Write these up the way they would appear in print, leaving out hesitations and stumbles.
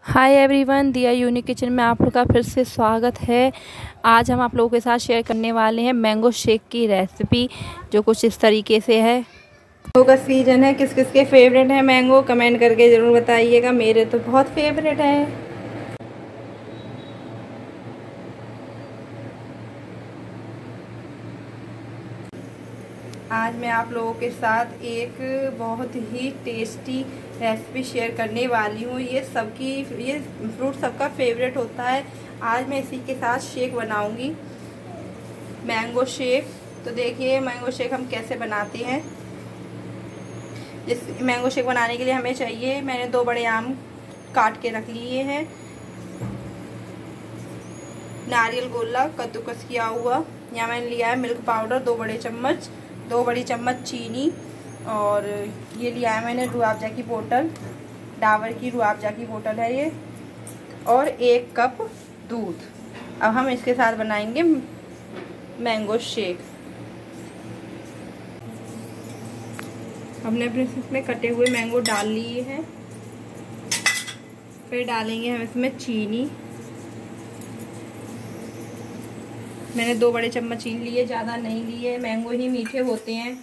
हाय everyone, Diya unique kitchen में आप लोग का फिर से स्वागत है। आज हम आप लोगों के साथ शेयर करने वाले हैं मैंगो शेक की रेसिपी, जो कुछ इस तरीके से है। मैंगो का सीजन है, किस किस के फेवरेट है मैंगो, कमेंट करके ज़रूर बताइएगा। मेरे तो बहुत फेवरेट है। आज मैं आप लोगों के साथ एक बहुत ही टेस्टी रेसिपी शेयर करने वाली हूँ। ये फ्रूट सबका फेवरेट होता है। आज मैं इसी के साथ शेक बनाऊंगी, मैंगो शेक। तो देखिए मैंगो शेक हम कैसे बनाते हैं। इस मैंगो शेक बनाने के लिए हमें चाहिए, मैंने 2 बड़े आम काट के रख लिए हैं, नारियल गोला कद्दूकस किया हुआ, यहाँ मैंने लिया है मिल्क पाउडर 2 बड़े चम्मच, 2 बड़ी चम्मच चीनी, और ये लिया है मैंने रूह अफ़ज़ा की बोतल, डाबर की रूह अफ़ज़ा की बोतल है ये, और 1 कप दूध। अब हम इसके साथ बनाएंगे मैंगो शेक। हमने अपने इसमें कटे हुए मैंगो डाल लिए हैं। फिर डालेंगे हम इसमें चीनी। मैंने 2 बड़े चम्मच चीनी लिए, ज़्यादा नहीं लिए, मैंगो ही मीठे होते हैं।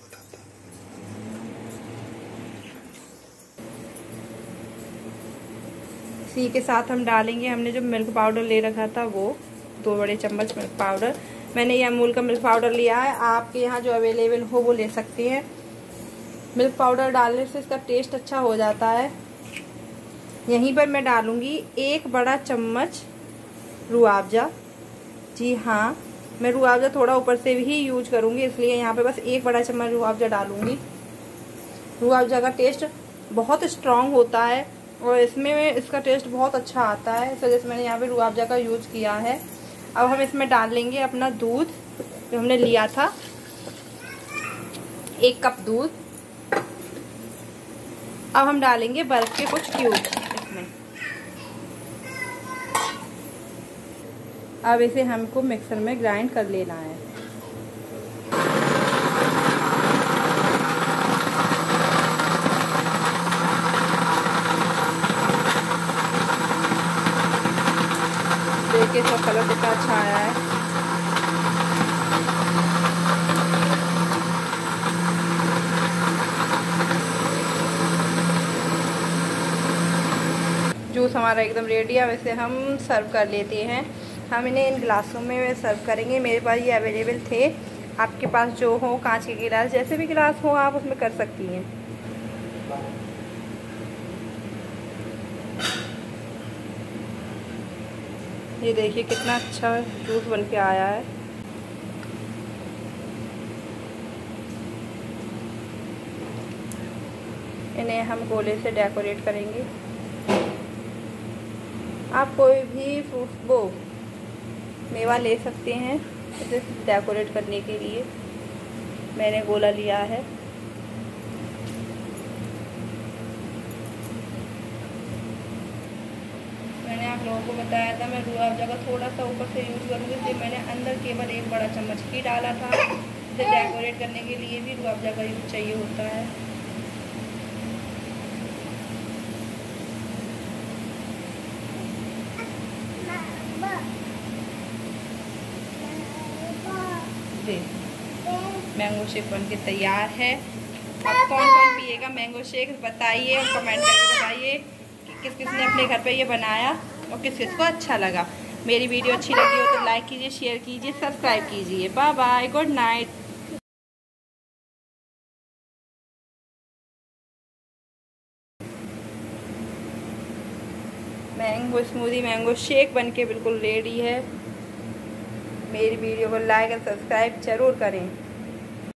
इसी के साथ हम डालेंगे, हमने जो मिल्क पाउडर ले रखा था वो 2 बड़े चम्मच मिल्क पाउडर। मैंने ये अमूल का मिल्क पाउडर लिया है, आपके यहाँ जो अवेलेबल हो वो ले सकते हैं। मिल्क पाउडर डालने से इसका टेस्ट अच्छा हो जाता है। यहीं पर मैं डालूँगी 1 बड़ा चम्मच रूह अफ़ज़ा। जी हाँ, मैं रूह अफ़ज़ा थोड़ा ऊपर से भी यूज करूँगी, इसलिए यहाँ पे बस 1 बड़ा चम्मच रूह अफ़ज़ा डालूँगी। रूह अफ़ज़ा का टेस्ट बहुत स्ट्रॉन्ग होता है और इसमें इसका टेस्ट बहुत अच्छा आता है, इस वजह से मैंने यहाँ पे रूह अफ़ज़ा का यूज किया है। अब हम इसमें डाल लेंगे अपना दूध जो हमने लिया था, 1 कप दूध। अब हम डालेंगे बर्फ के कुछ क्यूब इसमें। अब इसे हमको मिक्सर में ग्राइंड कर लेना है। देखिए इसका कलर कितना अच्छा आया है। जूस हमारा एकदम रेडी है। वैसे हम सर्व कर लेते हैं। हम इन्हें इन गिलासों में सर्व करेंगे। मेरे पास ये अवेलेबल थे, आपके पास जो हो, कांच के गिलास, जैसे भी गिलास हो आप उसमें कर सकती हैं। ये देखिए कितना अच्छा जूस बन के आया है। इन्हें हम गोले से डेकोरेट करेंगे। आप कोई भी फ्रूट मेवा ले सकते हैं इसे डेकोरेट करने के लिए। मैंने गोला लिया है। मैंने आप लोगों को बताया था मैं रूह अफ़ज़ा का थोड़ा सा ऊपर से यूज़ करूँगी, इसलिए मैंने अंदर केवल 1 बड़ा चम्मच ही डाला था। इसे डेकोरेट करने के लिए भी रूह अफ़ज़ा का यूज़ चाहिए होता है। मैंगो शेक बन के तैयार है। अब कौन कौन पिएगा मैंगो शेक बताइए और कमेंट करके बताइए कि किस किस ने अपने घर पे ये बनाया और किस किस को अच्छा लगा। मेरी वीडियो अच्छी लगी हो तो लाइक कीजिए, शेयर कीजिए, सब्सक्राइब कीजिए। Bye bye, good night. Mango smoothie mango shake बन के बिल्कुल रेडी है। मेरी वीडियो को लाइक और सब्सक्राइब जरूर करें।